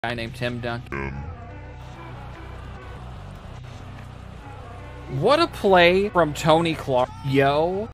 Guy named Tim Duncan. What a play from Tony Clark. Yo.